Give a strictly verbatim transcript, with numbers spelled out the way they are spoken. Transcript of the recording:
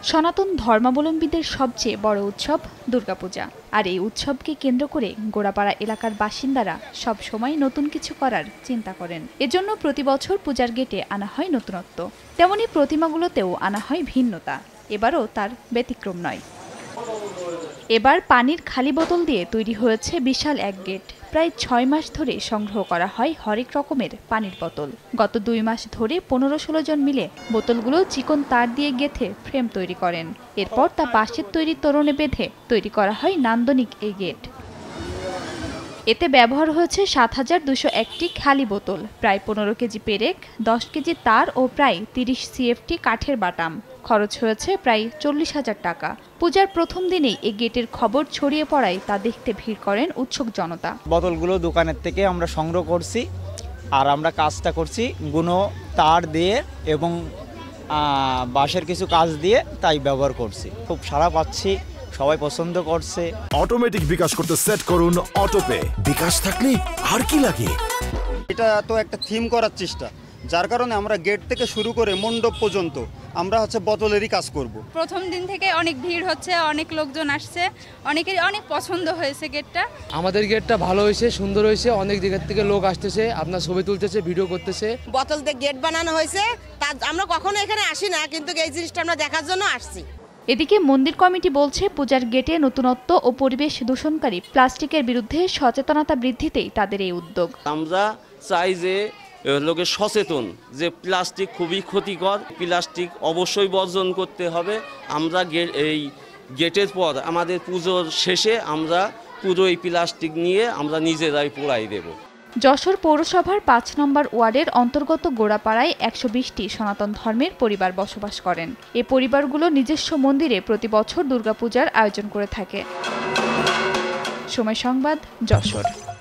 সনাতন ধর্মাবলম্বীদের সবচেয়ে বড় উৎসব দুর্গা পূজা। আর এই উৎসবকে কেন্দ্র করে গোড়াপাড়া এলাকার বাসিন্দারা সব সময় নতুন কিছু করার চিন্তা করেন। এজন্য প্রতি বছর পূজার গেটে আনা হয় নতুনত্ব, তেমনি প্রতিমাগুলোতেও আনা হয় ভিন্নতা। এবারও তার ব্যতিক্রম নয়। এবার পানির খালি বোতল দিয়ে তৈরি হয়েছে বিশাল এক গেট। প্রায় ছয় মাস ধরে সংগ্রহ করা হয় হরেক রকমের পানির বোতল। গত দুই মাস ধরে পনেরো ষোলো জন মিলে বোতলগুলো চিকন তার দিয়ে গেঁথে ফ্রেম তৈরি করেন। এরপর তা বাঁশের তৈরি তোরণে বেঁধে তৈরি করা হয় নান্দনিক এই গেট। এতে ব্যবহার হয়েছে সাত হাজার দুশো একটি খালি বোতল, প্রায় পনেরো কেজি পেরেক, দশ কেজি তার ও প্রায় তিরিশ সিএফটি কাঠের বাটাম। খরচ হয়েছে প্রায় চল্লিশ হাজার টাকা। পূজার প্রথম দিনেই এই গেটের খবর ছড়িয়ে পড়ায় তা দেখতে ভিড় করেন উৎসুক জনতা। বোতলগুলো দোকানের থেকে আমরা সংগ্রহ করছি, আর আমরা কাজটা করছি গুনো তার দিয়ে এবং বাঁশের কিছু কাজ দিয়ে, তাই ব্যবহার করছি। খুব সাড়া পাচ্ছি, সবাই পছন্দ করছে। অটোমেটিক বিকাশ করতে সেট করুন অটোপে। বিকাশ থাকলে আর কি লাগে। এটা তো একটা থিম করার চেষ্টা, যার কারণে আমরা গেট থেকে শুরু করে মণ্ডপ পর্যন্ত আমরা হচ্ছে বোতলেরই কাজ করব। প্রথম দিন থেকে অনেক ভিড় হচ্ছে, অনেক লোকজন আসছে, অনেকেরই অনেক পছন্দ হয়েছে গেটটা। আমাদের গেটটা ভালো হয়েছে, সুন্দর হয়েছে। অনেক জায়গা থেকে লোক আসতেছে, আপনার ছবি তুলতেছে, ভিডিও করতেছে। বোতল দিয়ে গেট বানানো হয়েছে, তা আমরা কখনো এখানে আসি না, কিন্তু এই জিনিসটা আমরা দেখার জন্য আসছি। এদিকে মন্দির কমিটি বলছে, পূজার গেটে নতুনত্ব ও পরিবেশ দূষণকারী প্লাস্টিকের বিরুদ্ধে সচেতনতা বৃদ্ধিতেই তাদের এই উদ্যোগ। আমরা চাই যে লোকে সচেতন যে প্লাস্টিক খুবই ক্ষতিকর, প্লাস্টিক অবশ্যই বর্জন করতে হবে। আমরা এই গেটের পর আমাদের পুজোর শেষে আমরা পুরো এই প্লাস্টিক নিয়ে আমরা নিজেরাই পোড়াই দেব। যশোর পৌরসভার পাঁচ নম্বর ওয়ার্ডের অন্তর্গত গোড়াপাড়ায় একশো বিশটি সনাতন ধর্মের পরিবার বসবাস করেন। এ পরিবারগুলো নিজস্ব মন্দিরে প্রতি বছর দুর্গাপূজার আয়োজন করে থাকে। সময় সংবাদ, যশোর।